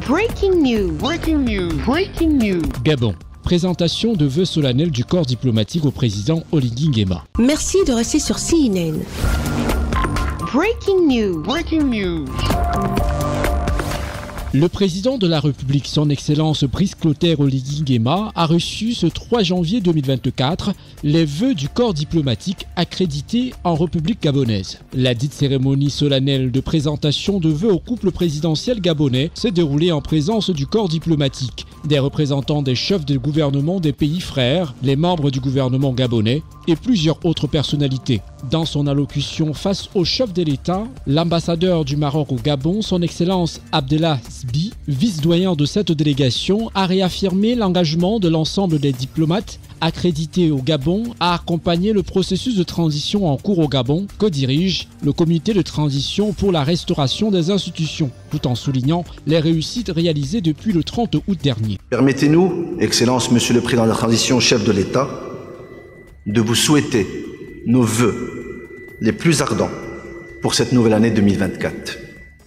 Breaking news. Breaking news. Breaking news. Gabon. Présentation de vœux solennels du corps diplomatique au président Oligui Nguema. Merci de rester sur CNN. Breaking news. Breaking news. Le président de la République, son Excellence Brice Clotaire Oligui Nguema, a reçu ce 3 janvier 2024 les vœux du corps diplomatique accrédité en République gabonaise. La dite cérémonie solennelle de présentation de vœux au couple présidentiel gabonais s'est déroulée en présence du corps diplomatique, des représentants des chefs de gouvernement des pays frères, les membres du gouvernement gabonais et plusieurs autres personnalités. Dans son allocution face au chef de l'État, l'ambassadeur du Maroc au Gabon, son Excellence Abdellah Sbi, vice-doyen de cette délégation, a réaffirmé l'engagement de l'ensemble des diplomates accrédités au Gabon à accompagner le processus de transition en cours au Gabon que dirige le comité de transition pour la restauration des institutions, tout en soulignant les réussites réalisées depuis le 30 août dernier. Permettez-nous, Excellence Monsieur le Président de la Transition, chef de l'État, de vous souhaiter nos vœux les plus ardents pour cette nouvelle année 2024.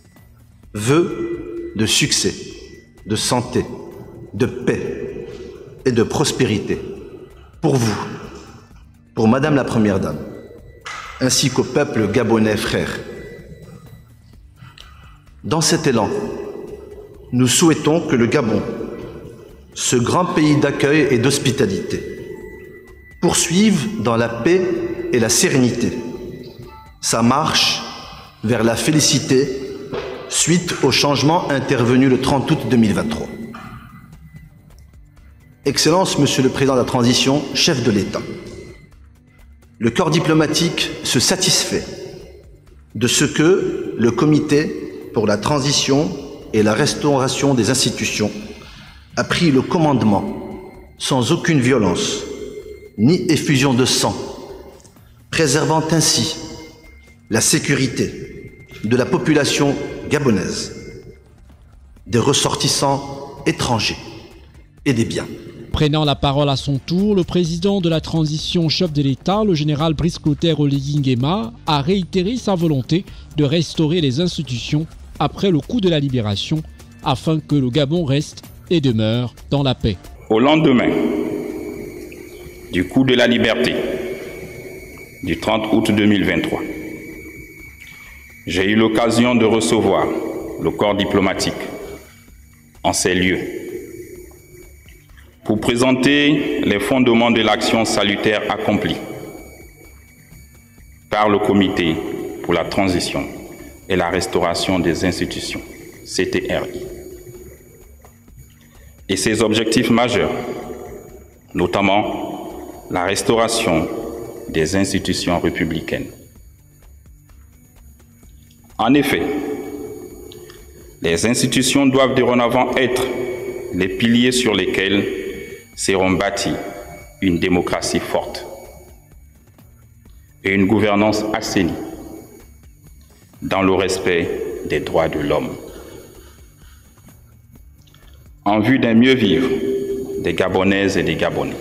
Vœux de succès, de santé, de paix et de prospérité pour vous, pour Madame la Première Dame, ainsi qu'au peuple gabonais frère. Dans cet élan, nous souhaitons que le Gabon, ce grand pays d'accueil et d'hospitalité, poursuive dans la paix et la sérénité sa marche vers la félicité suite au changement intervenu le 30 août 2023. Excellence, Monsieur le Président de la Transition, chef de l'État, le corps diplomatique se satisfait de ce que le Comité pour la transition et la restauration des institutions a pris le commandement sans aucune violence ni effusion de sang, préservant ainsi la sécurité de la population gabonaise, des ressortissants étrangers et des biens. Prenant la parole à son tour, le président de la transition chef de l'État, le général Brice Clotaire Oligui Nguema, a réitéré sa volonté de restaurer les institutions après le coup de la libération, afin que le Gabon reste et demeure dans la paix. Au lendemain du coup de la liberté du 30 août 2023, j'ai eu l'occasion de recevoir le corps diplomatique en ces lieux pour présenter les fondements de l'action salutaire accomplie par le Comité pour la transition et la restauration des institutions, CTRI, et ses objectifs majeurs, notamment la restauration des institutions républicaines. En effet, les institutions doivent dorénavant être les piliers sur lesquels seront bâties une démocratie forte et une gouvernance assainie dans le respect des droits de l'homme. En vue d'un mieux vivre des Gabonaises et des Gabonais.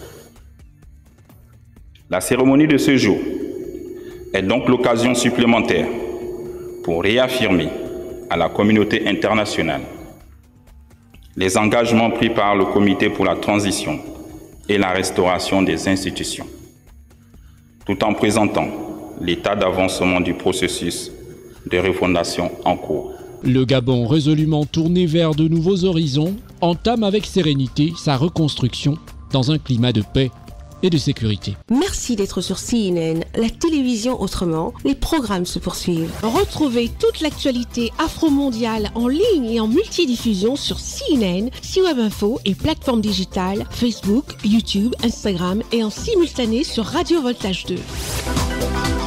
La cérémonie de ce jour est donc l'occasion supplémentaire pour réaffirmer à la communauté internationale les engagements pris par le Comité pour la transition et la restauration des institutions, tout en présentant l'état d'avancement du processus de refondation en cours. Le Gabon, résolument tourné vers de nouveaux horizons, entame avec sérénité sa reconstruction dans un climat de paix et de sécurité. Merci d'être sur CNN, la télévision autrement. Les programmes se poursuivent. Retrouvez toute l'actualité afro-mondiale en ligne et en multidiffusion sur CNN, C-Web Info et plateformes digitales, Facebook, YouTube, Instagram et en simultané sur Radio Voltage 2.